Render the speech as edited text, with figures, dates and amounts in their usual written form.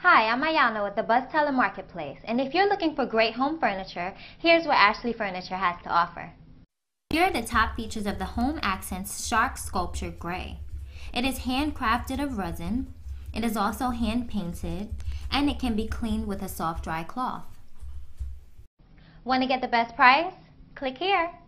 Hi, I'm Ayana with the Buzztala Marketplace, and if you're looking for great home furniture, here's what Ashley Furniture has to offer. Here are the top features of the Home Accents Shark Sculpture Gray. It is handcrafted of resin, it is also hand painted, and it can be cleaned with a soft dry cloth. Want to get the best price? Click here.